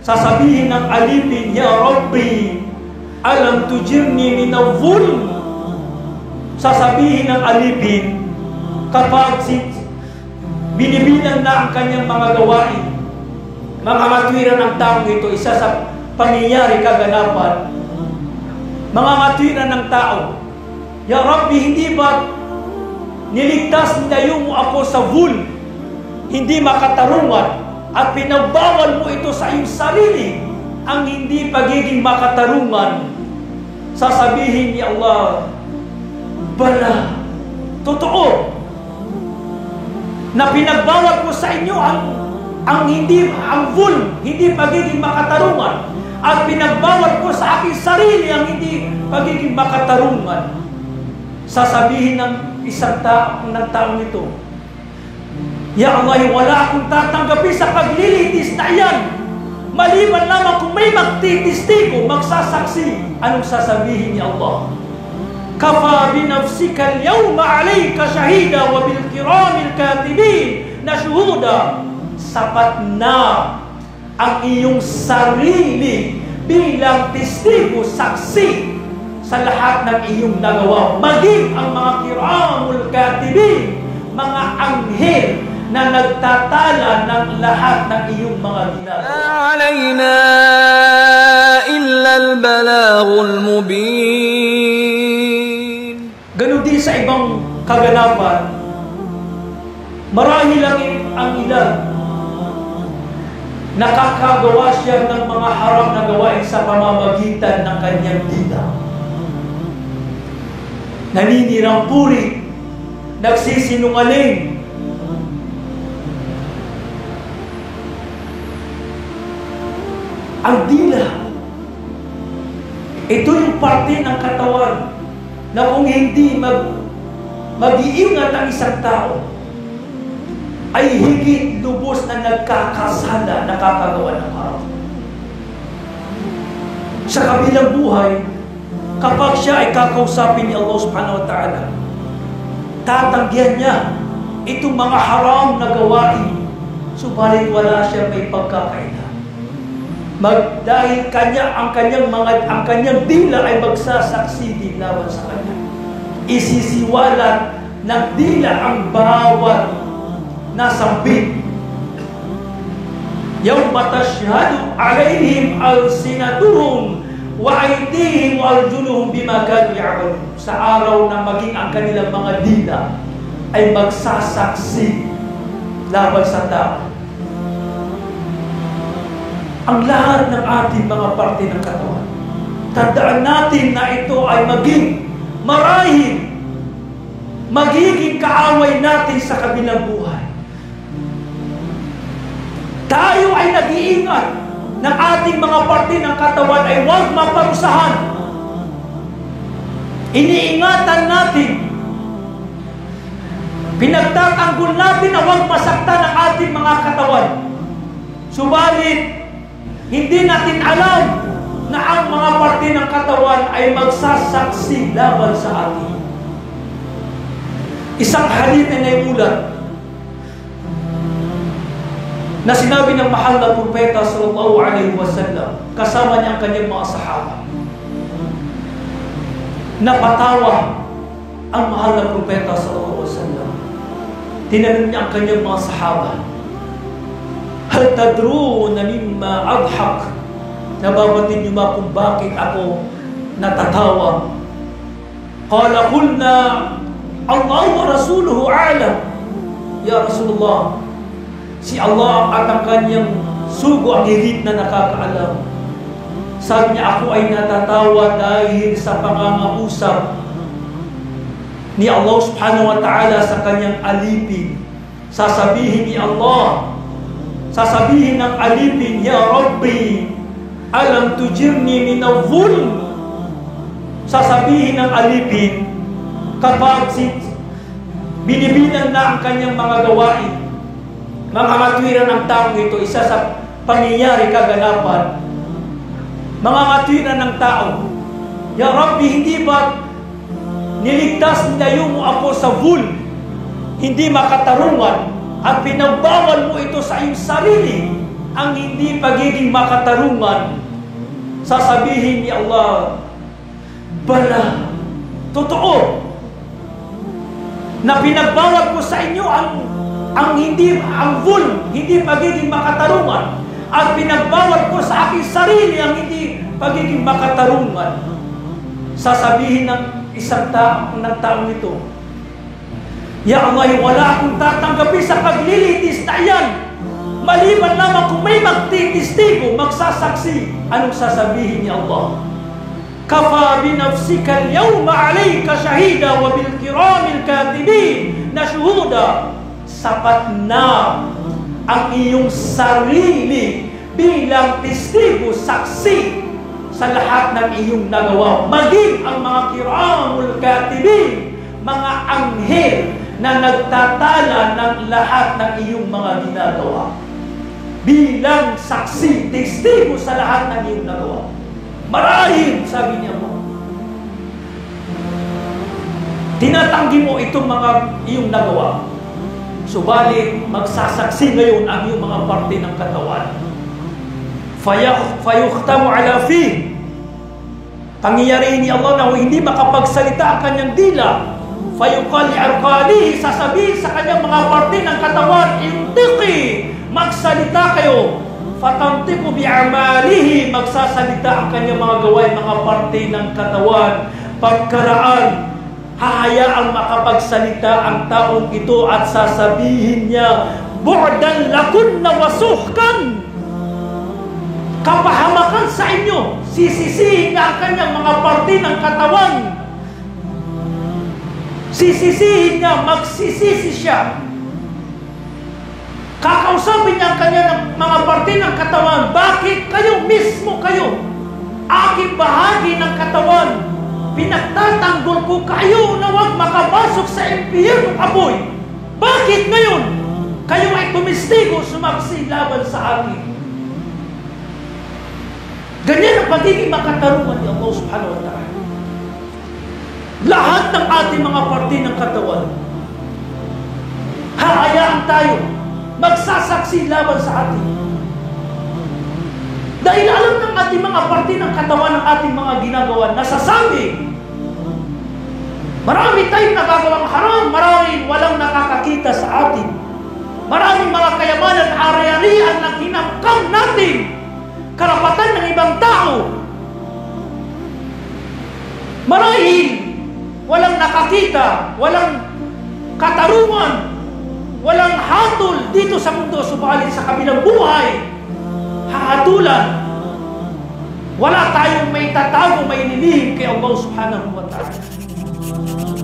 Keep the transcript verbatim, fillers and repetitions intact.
Sasabihin ng alipin, Ya Rabbi, alam tujirni minal-zulm. Sasabihin ng alipin, kapag binibilang na ang kanyang mga gawain, mga matwiran ng taong ito, isa sa pangyayari kaganapan, mga matwiran ng tao, Ya Rabbi, hindi ba niligtas nilayo mo ako sa zulm, hindi makatarungan, at pinagbawal mo ito sa iyong sarili, ang hindi pagiging makatarungan. Sasabihin ni Allah, bala, totoo, na pinagbawal ko sa inyo ang, ang hindi, ang zulm, hindi pagiging makatarungan, at pinagbawal ko sa aking sarili ang hindi pagiging makatarungan. Sasabihin ng isang taong ng taong ito, Ya Allah, wala akong tatanggapi sa paglilitis na iyan, maliban lamang kung may magtitistigo, magsasaksi. Anong sasabihin ni Allah? Kafa binafsika al-yawma alayka shahida wa bil kiramil katibin na shuhuda. Sapat na ang iyong sarili bilang testigo, saksi sa lahat ng iyong nagawa, maging ang mga kiramul katibin, mga anghel na nagtatala ng lahat ng iyong mga ginagawa. Alayna illa al-balaghul mubin. Ganun din sa ibang kaganapan, marahil lang ang ilan, nakakagawa siya ng mga haram na gawain sa pamamagitan ng kanyang dila. Naninirang puri, nagsisinungaling, ang dila, ito yung parte ng katawan na kung hindi mag, mag-iingat ang isang tao, ay higit lubos na nagkakasala, nakakagawa ng haram. Sa kabilang buhay, kapag siya ay kakausapin ni Allah subhanahu wa ta'ala, tatanggihan niya itong mga haram na gawain, subalit wala siya may pagkakaila. Mag, dahil kanya ang kanyang mga ang kanyang dila ay magsasaksi din laban sa kanya. Isisiwalat ng dila ang bawat nasambit. Yawma tashhadu alaihim alsinatuhum wa aydihim wa arjuluhum bima kanu ya'malun. Sa araw na maging ang kanilang mga dila ay magsasaksi laban sa tao. Ang lahat ng ating mga parte ng katawan, tandaan natin na ito ay maging marahil magiging kaaway natin sa kabilang buhay. Tayo ay nag-iingat ng ating mga parte ng katawan ay huwag maparusahan. Iniingatan natin, pinagtatanggol natin na huwag masaktan ang ating mga katawan. Subalit, hindi natin alam na ang mga parte ng katawan ay magsasaksi laban sa atin. Isang hadith na naiulat na sinabi ng mahal na propeta sallallahu alaihi wasallam kasama niya ang kanyang mga sahaba. Napatawa ang mahal na propeta sallallahu alaihi wasallam. Tinanong niya ang kanyang mga sahaba, hal tadruna mimma adhak? Nababatid niyo ba kung bakit ako natatawa? Qala qulna Allah wa rasuluhu a'lam. Ya Rasulullah, si Allah at ang kanyang sugo ang higit na nakakaalam. Sabi niya, ako ay natatawa dahil sa pangangausap ni Allah subhanahu wa ta'ala sa kanyang alipin. Sasabihin ni Allah, sasabihin ng alipin, Ya Rabbi, alam tujirni minal-zulm. Sasabihin ng alipin, kapag binibilang na ang kanyang mga gawain, mga matwiran ng taong ito, isa sa pangyayari kaganapan, mga matwiran ng tao, Ya Rabbi, hindi ba niligtas nilayo mo ako sa zulm, hindi makatarungan, at pinagbawal mo ito sa iyong sarili, ang hindi pagiging makatarungan, sasabihin ni Allah, bala, totoo, na pinagbawal ko sa inyo ang ang hindi, ang vul, hindi pagiging makatarungan, at pinagbawal ko sa aking sarili ang hindi pagiging makatarungan. Sasabihin ng isang taong ng taong ito, ya Allah, wala akong tatanggapin sa paglilitis na yan, maliban lamang kung may magtitistigo, magsasaksi. Anong sasabihin ni Allah? Kafa binafsika al-yawma alayka shahida wa bil kiramil katibin na shuhuda. Sapat na ang iyong sarili bilang testigo, saksi sa lahat ng iyong nagawa. Maging ang mga kiramul katibin, mga anghel na nagtatala ng lahat ng iyong mga ginagawa. Bilang saksi, testigo sa lahat ng iyong nagawa. Marahil, sabi niya mo, tinatanggi mo itong mga iyong nagawa. Subalit, magsasaksi ngayon ang iyong mga parte ng katawan. Fayukhtamu ala fi. Pangyayari ni Allah na hindi makapagsalita ang kanyang dila. Fayuqal li arqanihi, sasabihin sa kanyang mga parte ng katawan, intiqi, magsalita kayo. Fatantiqu bi'amalihi, magsasalita ang kanyang mga gawain, mga parte ng katawan. Pagkaraan, hahayaang makapagsalita ang taong ito at sasabihin niya, bu'dan lakunna wasuhkan, kapahamakan sa inyo. Sisisihin niya ang kanyang mga parte ng katawan. Sisisihin niya, magsisisi siya. Kakausapin niya ang kanyang mga parte ng katawan. Bakit kayo mismo kayo, aking bahagi ng katawan, pinagtatanggol ko kayo na huwag makapasok sa impyerno apoy. Bakit ngayon kayo ay tumistigo, sumaksi laban sa akin? Ganyan ang pagiging makatarungan ni Allah subhanahu wa ta'ala. Lahat ng ating mga parte ng katawan, hahayaan tayo magsasaksi laban sa atin. Dahil alam ng ating mga parte ng katawan ng ating mga ginagawa, nasasabi, marami tayong nagagawang haram, maraming walang nakakakita sa atin. Maraming mga kayamanan, ari-arian na kinamkam natin, karapatan ng ibang tao. Marahil walang nakakita, walang katarungan, walang hatol dito sa mundo, subalit sa kabilang buhay, hahatulan. Wala tayong may tatago, may nilihim kay Allah subhanahu wa ta'ala.